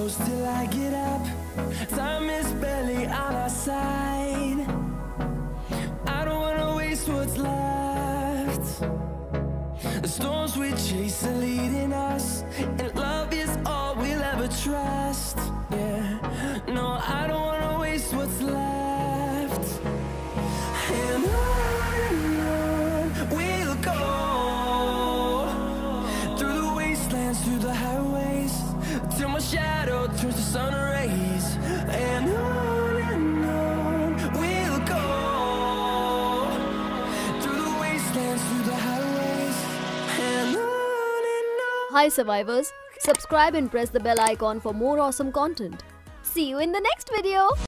close till I get up. Time is barely on our side. I don't wanna waste what's left. The storms we chase are leading us, and love is all we'll ever trust. Yeah, no, I don't wanna waste what's left. And on we'll go, through the wastelands, through the highways, till my shadow turns to sun rays. And on we'll go, through the wastelands, through the highways, and on. Hi survivors, subscribe and press the bell icon for more awesome content. See you in the next video.